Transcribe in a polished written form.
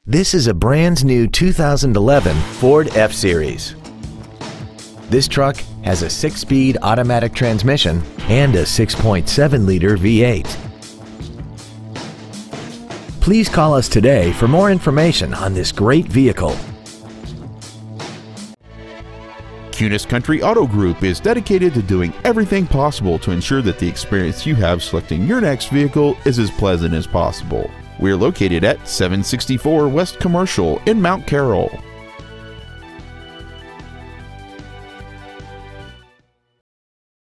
This is a brand new 2011 Ford F-Series. This truck has a 6-speed automatic transmission and a 6.7-liter V8. Please call us today for more information on this great vehicle. Kunes Country Auto Group is dedicated to doing everything possible to ensure that the experience you have selecting your next vehicle is as pleasant as possible. We are located at 764 West Commercial in Mount Carroll.